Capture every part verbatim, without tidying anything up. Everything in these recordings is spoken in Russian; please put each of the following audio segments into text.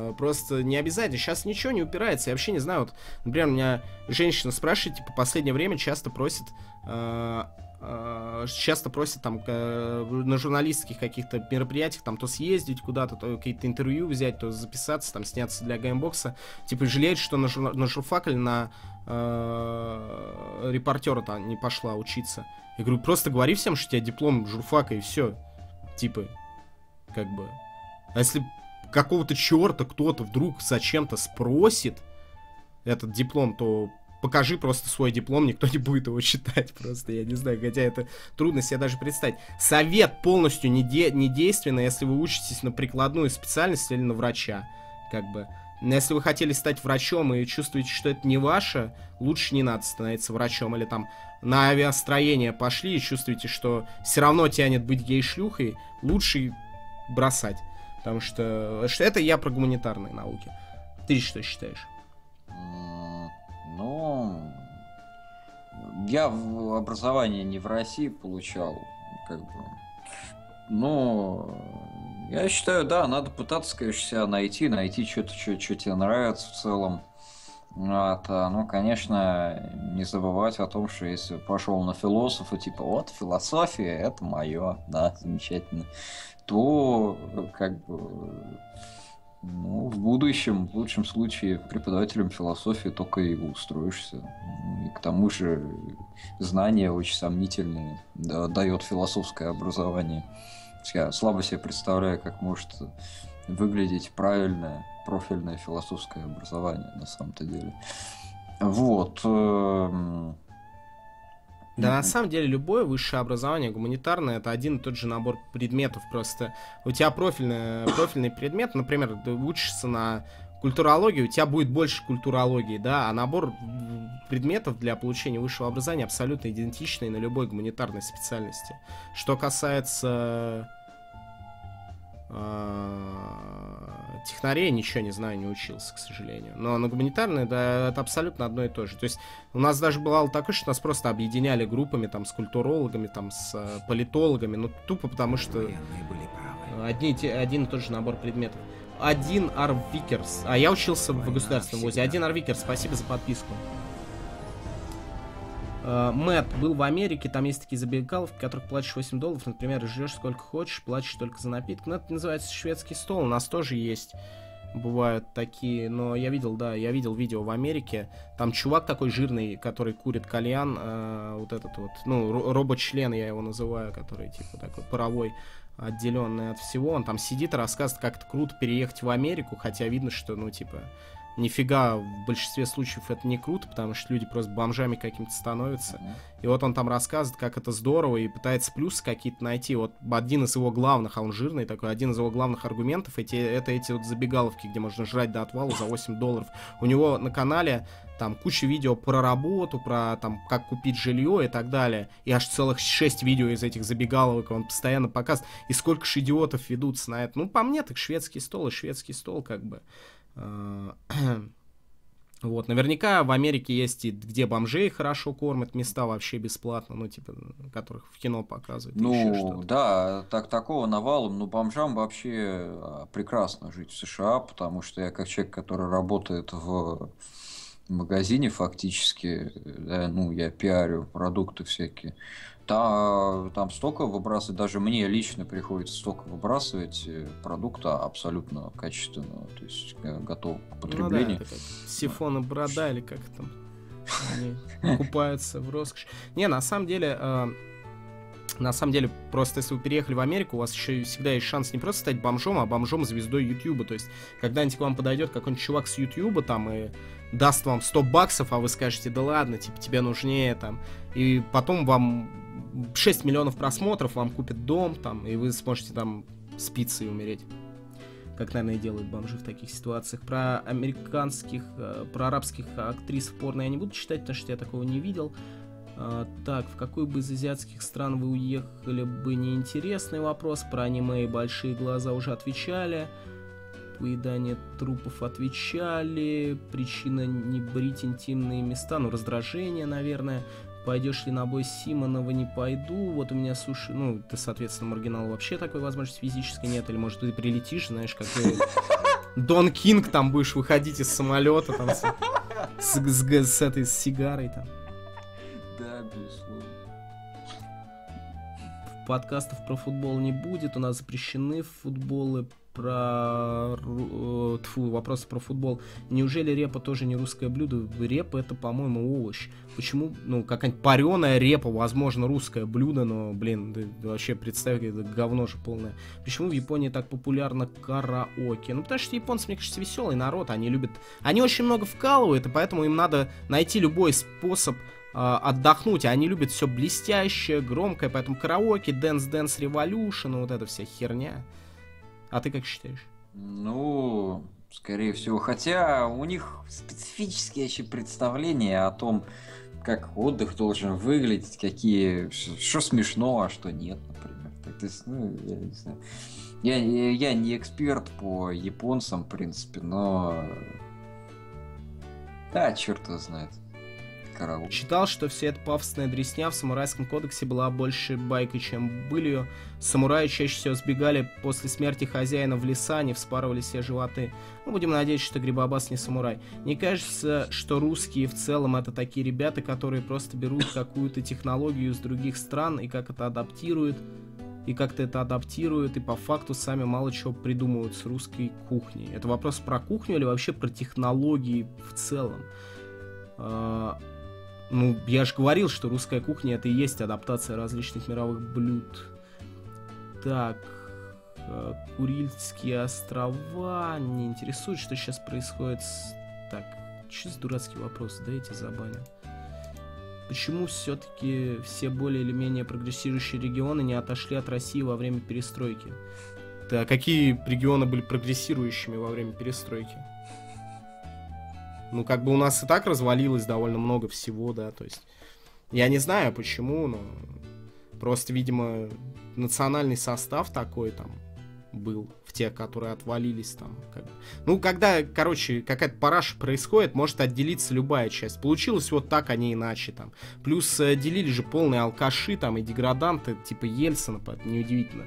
Э, просто не обязательно. Сейчас ничего не упирается. Я вообще не знаю. Вот, например, меня женщина спрашивает, типа, в последнее время часто просит... Э, э, часто просят там э, на журналистских каких-то мероприятиях там то съездить куда-то, то какие-то интервью взять, то записаться, там сняться для геймбокса. Типа жалеет, что на, жур... на журфак или на э, репортера там не пошла учиться. Я говорю, просто говори всем, что у тебя диплом журфака и все. Типа, как бы. А если какого-то черта кто-то вдруг зачем-то спросит этот диплом, то покажи просто свой диплом, никто не будет его читать просто, я не знаю, хотя это трудно себе даже представить. Совет полностью не, де- не действенный, если вы учитесь на прикладную специальность или на врача, как бы. Но если вы хотели стать врачом и чувствуете, что это не ваше, лучше не надо становиться врачом. Или там на авиастроение пошли и чувствуете, что все равно тянет быть гей-шлюхой, лучше бросать. Потому что, что это я про гуманитарные науки. Ты что считаешь? Ну, я в образование не в России получал, как бы. Но я считаю, да, надо пытаться, конечно, себя найти, найти что-то, что, что тебе нравится в целом. Вот, ну, конечно, не забывать о том, что если пошел на философа, типа, вот, философия, это мое, да, замечательно, то, как бы, ну, в будущем, в лучшем случае, преподавателем философии только и устроишься. И к тому же знания очень сомнительные, да, дает философское образование. Я слабо себе представляю, как может выглядеть правильное профильное философское образование на самом-то деле. Вот. Да, на самом деле, любое высшее образование, гуманитарное, это один и тот же набор предметов. Просто у тебя профильный, профильный предмет, например, ты учишься на культурологии, у тебя будет больше культурологии, да, а набор предметов для получения высшего образования абсолютно идентичный на любой гуманитарной специальности. Что касается технарей, ничего не знаю, не учился, к сожалению. Но на гуманитарной, да, это абсолютно одно и то же. То есть у нас даже бывало такое, что нас просто объединяли группами там с культурологами, там с э, политологами, ну тупо потому что одни, те, один и тот же набор предметов. Один Арвикерс. А я учился в государственном вузе. Один Арвикерс, спасибо за подписку. Uh, Мэтт был в Америке, там есть такие забегаловки, в которых платишь восемь долларов, например, и жрешь сколько хочешь, платишь только за напиток. Ну, это называется шведский стол, у нас тоже есть, бывают такие, но я видел, да, я видел видео в Америке, там чувак такой жирный, который курит кальян, uh, вот этот вот, ну, робочлен я его называю, который, типа, такой паровой, отделенный от всего, он там сидит и рассказывает, как это круто переехать в Америку, хотя видно, что, ну, типа... Нифига, в большинстве случаев это не круто, потому что люди просто бомжами каким-то становятся. Mm-hmm. И вот он там рассказывает, как это здорово, и пытается плюсы какие-то найти. Вот один из его главных, а он жирный такой, один из его главных аргументов, эти, это эти вот забегаловки, где можно жрать до отвала за восемь долларов. У него на канале там куча видео про работу, про там как купить жилье и так далее. И аж целых шесть видео из этих забегаловок он постоянно показывает. И сколько ж идиотов ведутся на это. Ну, по мне, так шведский стол и шведский стол, как бы. Вот, наверняка в Америке есть и где бомжей хорошо кормят, места вообще бесплатно, ну, типа, которых в кино показывают. Ну, да, так, такого навалом, ну, бомжам вообще прекрасно жить в США, потому что я как человек, который работает в магазине фактически, да, ну, я пиарю продукты всякие, там, там столько выбрасывать, даже мне лично приходится столько выбрасывать продукта абсолютно качественного, то есть готов к потреблению. Ну, да, это как сифон и борода, или как там они купаются в роскоши. Не, на самом деле... На самом деле, просто если вы переехали в Америку, у вас еще всегда есть шанс не просто стать бомжом, а бомжом-звездой Ютуба. То есть, когда-нибудь к вам подойдет какой-нибудь чувак с Ютуба там и даст вам сто баксов, а вы скажете, да ладно, типа, тебе нужнее там. И потом вам шесть миллионов просмотров, вам купят дом там, и вы сможете там спиться и умереть. Как, наверное, и делают бомжи в таких ситуациях. Про американских, про арабских актрис в порно я не буду читать, потому что я такого не видел. А, так, в какую бы из азиатских стран вы уехали бы, неинтересный вопрос. Про аниме и большие глаза уже отвечали. Поедание трупов отвечали. Причина не брить интимные места, ну, раздражение, наверное. Пойдешь ли на бой Симонова? Не пойду. Вот у меня суши... Ну, ты, соответственно, маргинал вообще такой возможности физической нет. Или, может, ты прилетишь, знаешь, как ты... Дон Кинг там будешь выходить из самолета там с, с, с, с этой с сигарой там. Да, безусловно. Подкастов про футбол не будет, у нас запрещены футболы про... Тьфу, вопросы про футбол. Неужели репа тоже не русское блюдо? Репа это, по-моему, овощ. Почему? Ну, какая-нибудь пареная репа, возможно, русское блюдо, но, блин, ты вообще представь, это говно же полное. Почему в Японии так популярно караоке? Ну, потому что японцы, мне кажется, веселый народ, они любят... Они очень много вкалывают, и поэтому им надо найти любой способ отдохнуть, они любят все блестящее, громкое, поэтому караоке, Dance Dance Revolution, вот эта вся херня. А ты как считаешь? Ну, скорее всего, хотя у них специфические еще представления о том, как отдых должен выглядеть, какие, что смешно, а что нет, например. То есть, ну, я не знаю. Я, я, я не эксперт по японцам, в принципе, но... Да, черт его знает. Караоке. Читал, что вся эта пафосная дресня в самурайском кодексе была больше байкой, чем былью. Самураи чаще всего сбегали после смерти хозяина в леса, не вспарывали себе животы. Мы будем надеяться, что Грибообаз не самурай. Не кажется, что русские в целом это такие ребята, которые просто берут какую-то технологию из других стран и как это адаптируют, и как-то это адаптируют, и по факту сами мало чего придумывают с русской кухней. Это вопрос про кухню или вообще про технологии в целом? Ну, я же говорил, что русская кухня это и есть адаптация различных мировых блюд. Так, Курильские острова. Не интересует, что сейчас происходит с... Так, что за дурацкий вопрос? Давайте забаним. Почему все-таки все более или менее прогрессирующие регионы не отошли от России во время перестройки? Да, какие регионы были прогрессирующими во время перестройки? Ну, как бы у нас и так развалилось довольно много всего, да, то есть... Я не знаю, почему, но... Просто, видимо, национальный состав такой там был в тех, которые отвалились там. Как бы. Ну, когда, короче, какая-то параша происходит, может отделиться любая часть. Получилось вот так, а не иначе там. Плюс э, делили же полные алкаши там и деграданты, типа Ельцина, поэтому неудивительно.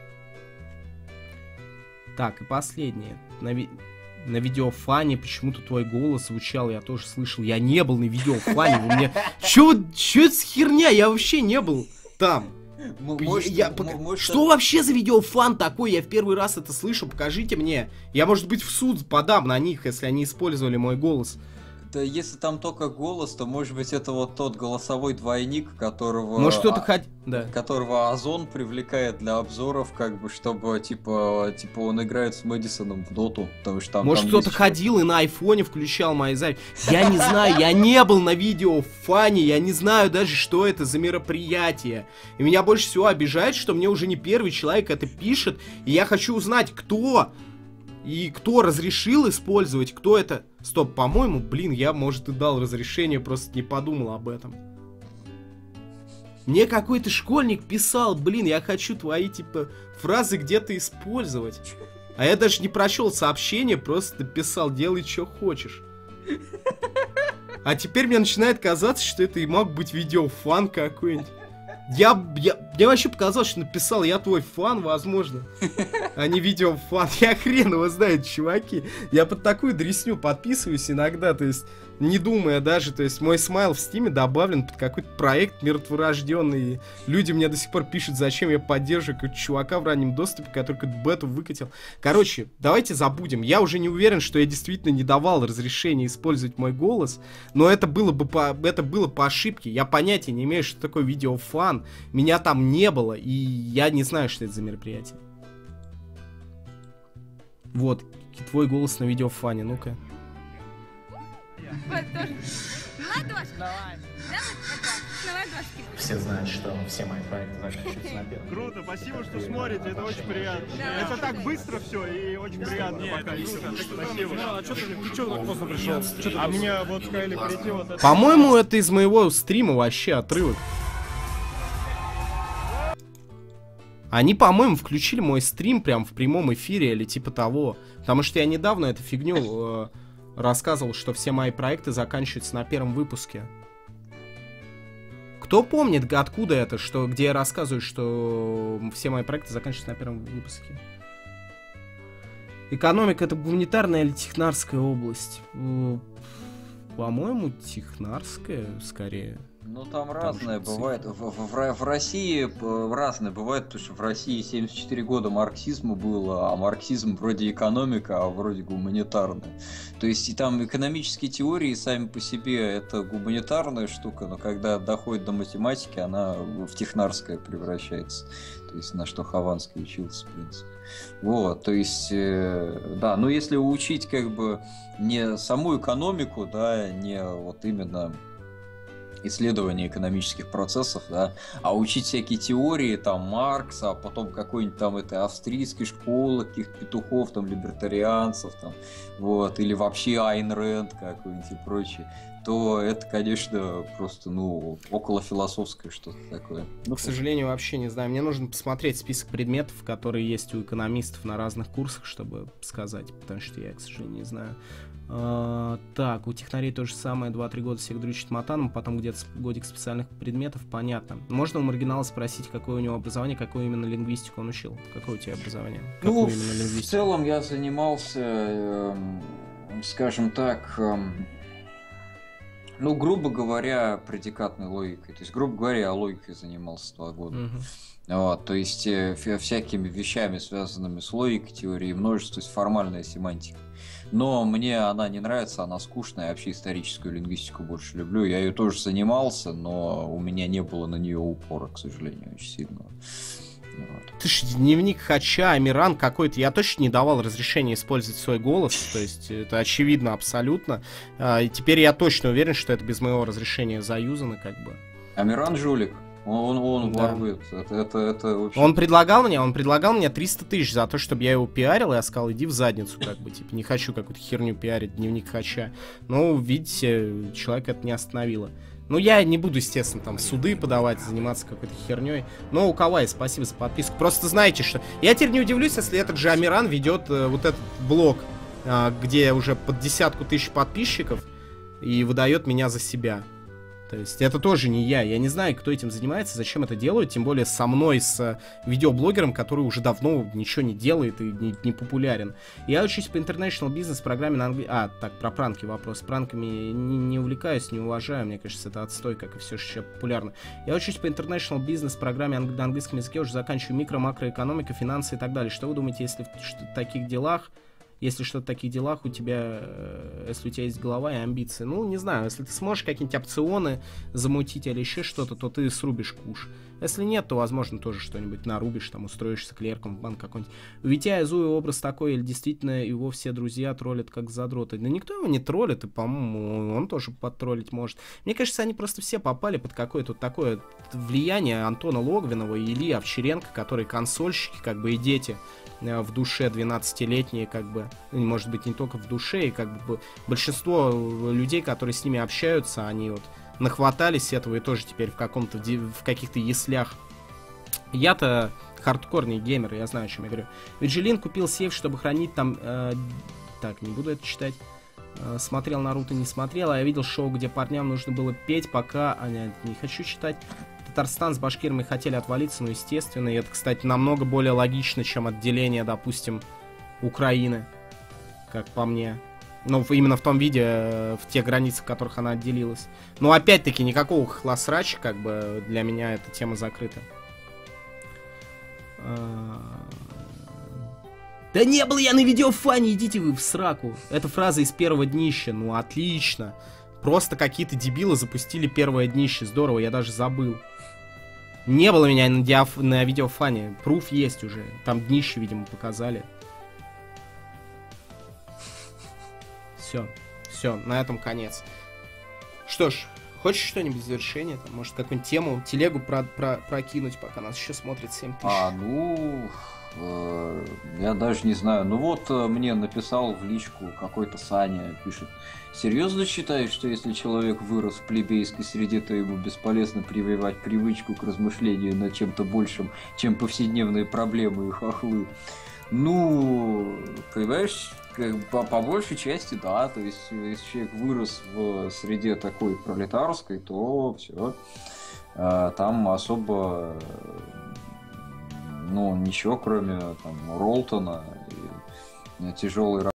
Так, и последнее. Нави... На видеофане почему-то твой голос звучал, я тоже слышал. Я не был на видеофане, вы мне... Чё, чё это за херня? Я вообще не был там. Может, я, м- может, что это... вообще за видеофан такой? Я в первый раз это слышу, покажите мне. Я, может быть, в суд подам на них, если они использовали мой голос. Да, если там только голос, то, может быть, это вот тот голосовой двойник, которого... Может, кто-то хоть... Да. Которого Озон привлекает для обзоров, как бы, чтобы, типа, типа он играет с Мэдисоном в доту, потому что там... Может, там кто-то есть... ходил и на айфоне включал мои записи. Я не знаю, я не был на видеофане, я не знаю даже, что это за мероприятие. И меня больше всего обижает, что мне уже не первый человек это пишет, и я хочу узнать, кто... И кто разрешил использовать, кто это... Стоп, по-моему, блин, я, может, и дал разрешение, просто не подумал об этом. Мне какой-то школьник писал, блин, я хочу твои, типа, фразы где-то использовать. А я даже не прочел сообщение, просто писал, делай, что хочешь. А теперь мне начинает казаться, что это и мог быть видеофан какой-нибудь. Я, я, мне вообще показалось, что написал, я твой фан, возможно, а не видеофан. Я хрен его знает, чуваки. Я под такую дресню подписываюсь иногда, то есть, не думая даже, то есть, мой смайл в стиме добавлен под какой-то проект мертворожденный. И люди мне до сих пор пишут, зачем я поддерживаю какого-то чувака в раннем доступе, который какую-то бету выкатил. Короче, давайте забудем. Я уже не уверен, что я действительно не давал разрешения использовать мой голос, но это было бы по, это было по ошибке. Я понятия не имею, что такое видеофан. Меня там не было, и я не знаю, что это за мероприятие. Вот, твой голос на видеофане, ну-ка. Все знают, что все мои проекты заканчиваются на первом. Круто, спасибо, что смотрите, это очень приятно. Это так быстро все и очень приятно пока. Спасибо. А что ты, ты что так поздно пришел? А меня вот сказали прийти вот это. По-моему, это из моего стрима вообще отрывок. Они, по-моему, включили мой стрим прям в прямом эфире или типа того. Потому что я недавно эту фигню э, рассказывал, что все мои проекты заканчиваются на первом выпуске. Кто помнит, откуда это, что, где я рассказываю, что все мои проекты заканчиваются на первом выпуске? Экономика — это гуманитарная или технарская область? По-моему, технарская, скорее. Ну, там, там разное бывает. В, в, в России разное бывает, потому что в России семьдесят четыре года марксизма было, а марксизм вроде экономика, а вроде гуманитарная. То есть и там экономические теории сами по себе это гуманитарная штука, но когда доходит до математики, она в технарское превращается. То есть на что Хованский учился, в принципе. Вот, то есть, э, да, но если учить как бы не саму экономику, да, не вот именно исследование экономических процессов, да, а учить всякие теории, там, Маркса, а потом какой-нибудь там этой австрийской школы, каких-то петухов, там, либертарианцев, там, вот, или вообще Айн Рэнд какой-нибудь и прочее, то это, конечно, просто, ну, околофилософское что-то такое. Ну, к сожалению, вообще не знаю. Мне нужно посмотреть список предметов, которые есть у экономистов на разных курсах, чтобы сказать, потому что я, к сожалению, не знаю. Uh, так, у технарей то же самое, два-три года всех дрючат матаном, потом где-то годик специальных предметов, понятно. Можно у маргинала спросить, какое у него образование, какую именно лингвистику он учил? Какое у тебя образование? Ну, в целом я занимался, э, скажем так, э, ну, грубо говоря, предикатной логикой. То есть, грубо говоря, я логикой занимался два года. Uh-huh. Вот, то есть, э, всякими вещами, связанными с логикой, теорией множества, то есть формальная семантика. Но мне она не нравится, она скучная, я вообще историческую лингвистику больше люблю. Я ее тоже занимался, но у меня не было на нее упора, к сожалению, очень сильного. Вот. Ты ж дневник Хача, Амиран какой-то, я точно не давал разрешения использовать свой голос, то есть это очевидно абсолютно. И теперь я точно уверен, что это без моего разрешения заюзано, как бы. Амиран жулик. Он, он да. ворует. Это, это, это вообще... Он предлагал мне, он предлагал мне триста тысяч за то, чтобы я его пиарил, и я сказал, иди в задницу, как бы, типа, не хочу какую-то херню пиарить, дневник Хача. Ну, видите, человек это не остановило. Ну, я не буду, естественно, там, суды подавать, заниматься какой-то херней. Но у Кавай, спасибо за подписку. Просто знаете, что... Я теперь не удивлюсь, если этот же Амиран ведет э, вот этот блог, э, где уже под десятку тысяч подписчиков, и выдает меня за себя. То есть это тоже не я. Я не знаю, кто этим занимается, зачем это делают, тем более со мной, с видеоблогером, который уже давно ничего не делает и не, не популярен. Я учусь по International Business программе на английском... А, так, про пранки вопрос. Пранками не, не увлекаюсь, не уважаю. Мне кажется, это отстой, как и все еще популярно. Я учусь по International Business программе анг... на английском языке, уже заканчиваю микро, макроэкономика, финансы и так далее. Что вы думаете, если в таких делах... Если что-то в таких делах у тебя, если у тебя есть голова и амбиции, ну, не знаю, если ты сможешь какие-нибудь опционы замутить или еще что-то, то ты срубишь куш. Если нет, то, возможно, тоже что-нибудь нарубишь, там, устроишься клерком в банк какой-нибудь. У Витя Зуи образ такой, или действительно его все друзья троллят как задроты? Да никто его не троллит, и, по-моему, он тоже подтроллить может. Мне кажется, они просто все попали под какое-то такое влияние Антона Логвинова и Ильи Овчаренко, которые консольщики, как бы, и дети в душе двенадцатилетние, как бы, может быть, не только в душе, и как бы большинство людей, которые с ними общаются, они вот нахватались этого и тоже теперь в каком-то, в каких-то яслях. Я-то хардкорный геймер, я знаю, о чем я говорю. Виджелин купил сейф, чтобы хранить там... Э, так, не буду это читать. Э, смотрел Наруто, не смотрел, а я видел шоу, где парням нужно было петь, пока... А, нет, не хочу читать. Татарстан с башкирами хотели отвалиться, ну, естественно. И это, кстати, намного более логично, чем отделение, допустим, Украины, как по мне. Ну, именно в том виде, в тех границах, в которых она отделилась. Но, опять-таки, никакого хласрача, как бы, для меня эта тема закрыта. Да не был я на видеофане, идите вы в сраку. Это фраза из первого днища, ну, отлично. Просто какие-то дебилы запустили первое днище, здорово, я даже забыл. Не было меня на, диаф... на видеофане. Пруф есть уже. Там днище, видимо, показали. Все. Все, на этом конец. Что ж, хочешь что-нибудь в завершение? Там, может, какую-нибудь тему, телегу про про прокинуть, пока нас еще смотрит семь тысяч? А, ну... Э, я даже не знаю. Ну вот э, мне написал в личку какой-то Саня, пишет: серьезно считаешь, что если человек вырос в плебейской среде, то ему бесполезно прививать привычку к размышлению над чем-то большим, чем повседневные проблемы и хохлы? Ну, понимаешь, как, по, по большей части, да. То есть, если человек вырос в среде такой пролетарской, то все. Э, там особо... Ну, ничего, кроме там Ролтона тяжелой